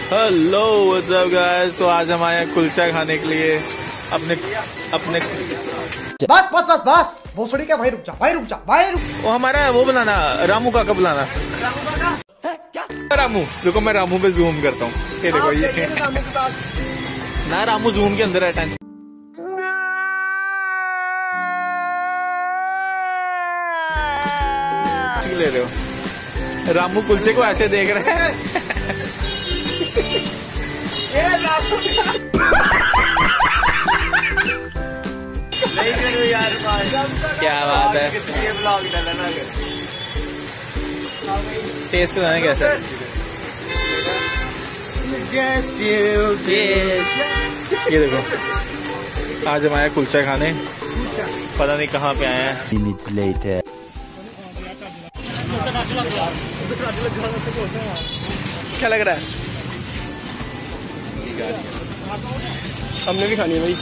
Hello what's up guys. तो आज हम आए कुलचा खाने के लिए अपने बस बस बस बस भोसड़ी का भाई रुक जा भाई रुक जा भाई रुक। वो हमारा वो बनाना रामू काका बुलाना। रामू रुको मैं रामू पे जूम करता हूँ। ये देखो ये ना रामू जूम के अंदर है। टेंशन ले रहे हो। रामू कुलचे को ऐसे देख रहे हैं। नहीं करो यार क्या बात है। टेस्ट बताने कैसे। ये देखो आज हम आए कुलचा खाने। पता नहीं कहाँ पे आए हैं। क्या लग रहा है? हमने भी खानी है भाई।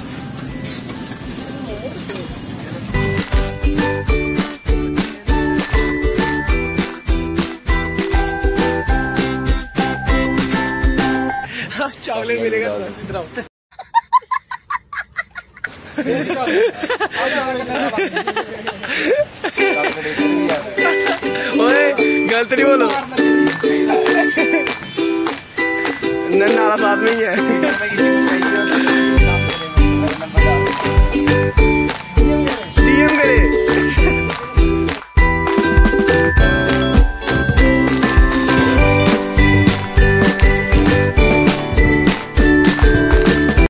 चॉकलेट मिलेगा। ओए गलत नहीं बोलो। नाला साथ में ही है।